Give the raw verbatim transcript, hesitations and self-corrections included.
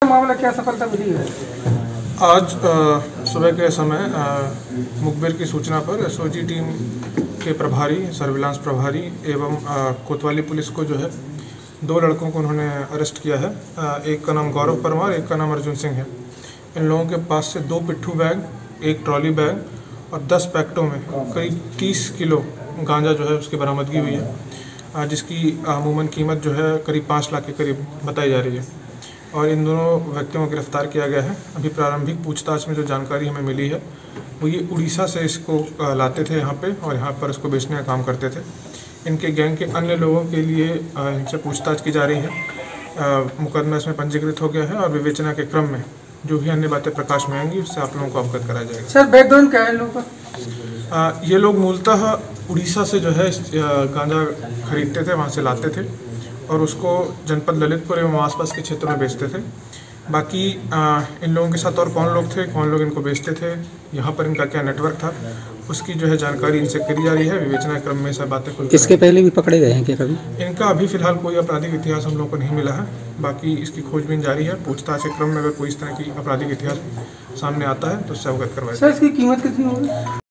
मामला क्या सफलता मिली है? आज आ, सुबह के समय मुखबिर की सूचना पर एसओजी टीम के प्रभारी, सर्विलांस प्रभारी एवं आ, कोतवाली पुलिस को जो है दो लड़कों को उन्होंने अरेस्ट किया है। आ, एक का नाम गौरव परमार, एक का नाम अर्जुन सिंह है। इन लोगों के पास से दो पिट्ठू बैग, एक ट्रॉली बैग और दस पैकेटों में करीब तीस किलो गांजा जो है उसकी बरामदगी हुई है, आ, जिसकी अमूमन कीमत जो है करीब पाँच लाख के करीब बताई जा रही है और इन दोनों व्यक्तियों को गिरफ्तार किया गया है। अभी प्रारंभिक पूछताछ में जो जानकारी हमें मिली है वो ये उड़ीसा से इसको लाते थे यहाँ पे और यहाँ पर इसको बेचने का काम करते थे। इनके गैंग के अन्य लोगों के लिए इनसे पूछताछ की जा रही है। मुकदमा इसमें पंजीकृत हो गया है और विवेचना के क्रम में जो भी अन्य बातें प्रकाश में आएंगी उससे आप लोगों को अवगत कराया जाएगा। सर, बैकग्राउंड क्या है लोगों का? ये लोग मूलतः उड़ीसा से जो है गांजा खरीदते थे, वहाँ से लाते थे और उसको जनपद ललितपुर एवं आसपास के क्षेत्रों में बेचते थे। बाकी आ, इन लोगों के साथ और कौन लोग थे, कौन लोग इनको बेचते थे, यहाँ पर इनका क्या नेटवर्क था, उसकी जो है जानकारी इनसे करी जा रही है। विवेचना क्रम में सब बातें खुल। इसके पहले भी पकड़े गए हैं क्या कभी? इनका अभी फिलहाल कोई आपराधिक इतिहास हम लोगों को नहीं मिला है। बाकी इसकी खोजबीन जारी है। पूछताछ के क्रम में अगर कोई इस तरह की आपराधिक इतिहास सामने आता है तो उससे अवगत करवाया। सर, इसकी कीमत कितनी होगी?